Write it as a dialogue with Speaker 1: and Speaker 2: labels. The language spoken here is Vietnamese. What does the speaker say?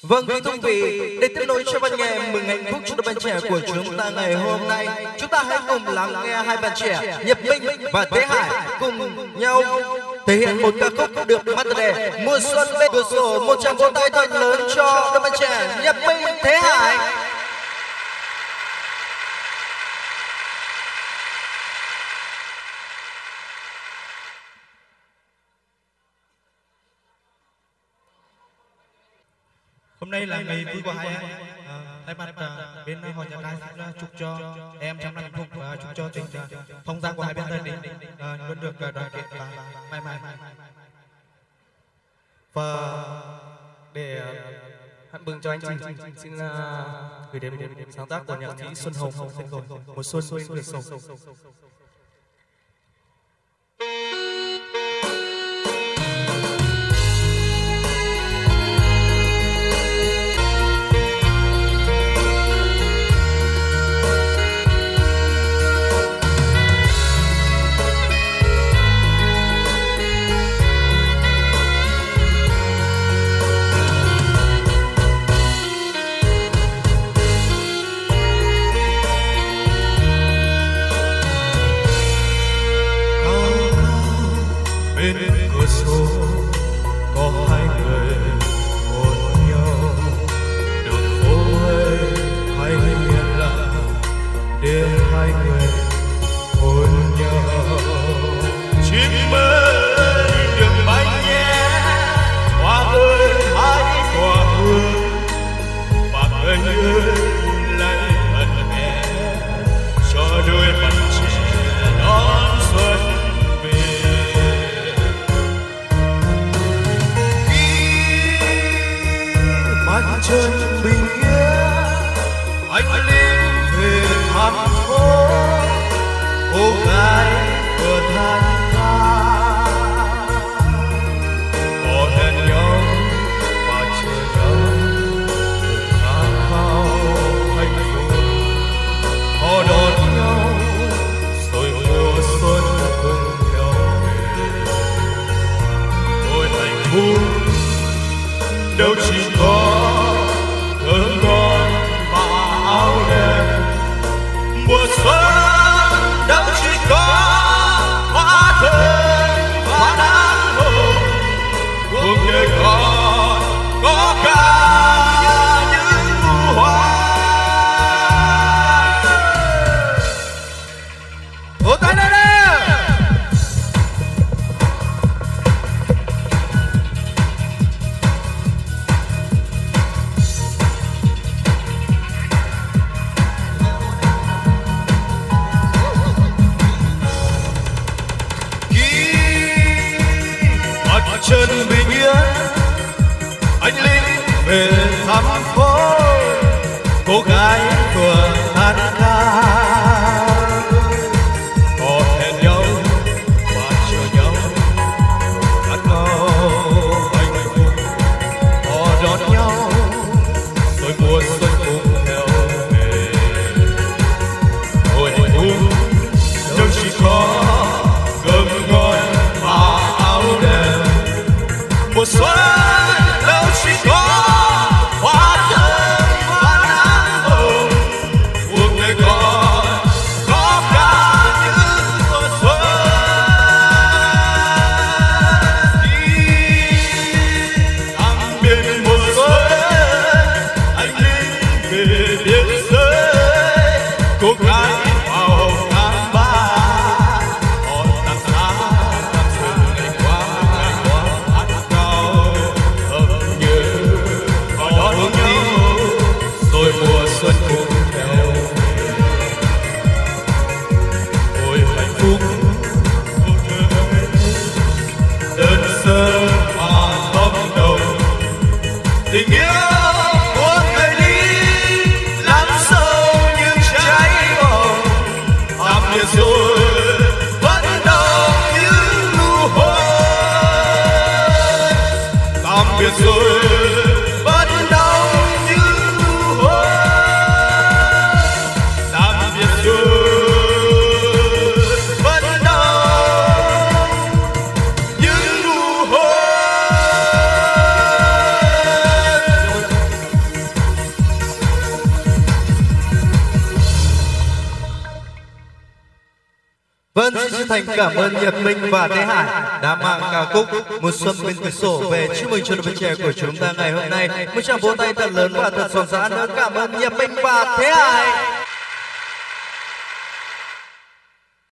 Speaker 1: Vâng, kính thưa quý vị, để tiếp nối cho văn nghệ mừng hạnh phúc cho đôi bạn trẻ của chúng ta ngày hôm nay, chúng ta hãy cùng lắng nghe hai bạn trẻ Nhật Minh và Thế Hải cùng nhau thể hiện một ca khúc được mang tựa đề Mùa Xuân bên cửa sổ. Một tràng vỗ tay thật lớn cho đôi bạn trẻ Nhật Minh, Thế Hải.
Speaker 2: Hôm nay là ngày vui của hai em. Thay mặt bên hội nhà trai chúc cho em trong năm hạnh phúc và chúc cho tình thông gia của hai bên gia đình luôn được đoàn kết và mãi mãi.
Speaker 3: Và để hát mừng cho anh Trình, xin gửi đến một sáng tác của nhạc sĩ Xuân Hồng tên gọi Mùa Xuân bên cửa sổ.
Speaker 4: Bên cửa sổ có hai người hôn nhau, đường phố ấy hay yên lặng để hai người hôn nhau. Chim ơi đừng bay nhé, hoa ơi hãy tỏa hương, và người ơi lại ẩn nghe cho đôi bạn trẻ đón xuân. Mắt chân bình yên, anh linh về thành phố, cô gái vừa than ca. Họ hẹn nhau và chờ nhau, cùng khát khao hạnh phúc. Họ đón nhau rồi mùa xuân cùng nhau về. Ôi hạnh phúc đâu chỉ có thơm ngon và áo đẹp, mùa xuân đâu chỉ có hoa thơm và nắng hồng. Cuộc đời còn có cả những nụ hoa. Vỗ tay lên đi! Chân bình yên, anh linh về thăm phố, cô gái vừa than ca. Họ hẹn nhau và chờ nhau, khát khao hạnh phúc. Họ đón nhau rồi mùa xuân cùng theo về. Ôi hạnh phúc đâu chỉ có cơm ngon và áo đẹp, mùa xuân đâu chỉ có hoa thơm và nắng hồng. Cuộc đời còn có cả những mùa xuân. Tạm biệt mùa xuân, anh linh về biên giới, cô gái màu hồng tháng ba. Họ đang xa đang dừng ngày qua hát cao ấm nhớ. Họ đón nhau rồi mùa xuân cùng theo về. Ôi hạnh phúc đơn sơ mà tâm đồng, tình yêu của người đi làm sâu những trái bồng. Tạm biệt rồi vẫn đâu những nụ hôn, tạm biệt rồi vẫn đâu những nụ hôn, tạm biệt rồi vẫn đâu những nụ hôn.
Speaker 1: Vâng, xin thành cảm ơn Nhật Minh và Thế Hải đã mang ca khúc Mùa Xuân Bên Cửa Sổ về chúc mừng cho đội bóng trẻ của chúng ta ngày hôm nay. Một tràng vỗ tay thật lớn và thật rộn rã nữa. Cảm ơn Nhật Minh và Thế Hải.